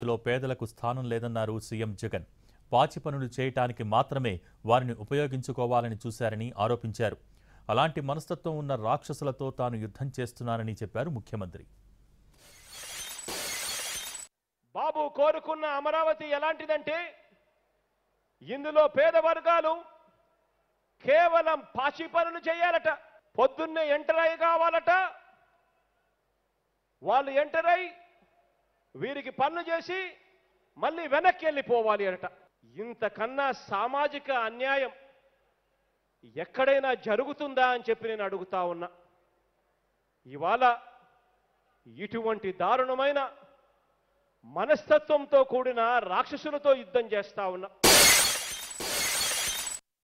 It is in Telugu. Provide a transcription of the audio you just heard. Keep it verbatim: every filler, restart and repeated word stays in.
భవిష్యత్తులో పేదలకు స్థానం లేదన్నారు సీఎం జగన్. పాచి పనులు చేయటానికి మాత్రమే వారిని ఉపయోగించుకోవాలని చూశారని ఆరోపించారు. అలాంటి మనస్తత్వం ఉన్న రాక్షసులతో తాను యుద్ధం చేస్తున్నానని చెప్పారు ముఖ్యమంత్రి. బాబు కోరుకున్న అమరావతి ఎలాంటిదంటే ఇందులో పేద వర్గాలు కేవలం పాచి పనులు చేయాలట. పొద్దున్నే ఎంటర్ అయి కావాలట. వాళ్ళు ఎంటర్ అయి వీరికి పనులు చేసి మళ్ళీ వెనక్కి వెళ్ళిపోవాలి అట. ఇంతకన్నా సామాజిక అన్యాయం ఎక్కడైనా జరుగుతుందా అని చెప్పి నేను అడుగుతా ఉన్నా. ఇవాళ ఇటువంటి దారుణమైన మనస్తత్వంతో కూడిన రాక్షసులతో యుద్ధం చేస్తా ఉన్నా.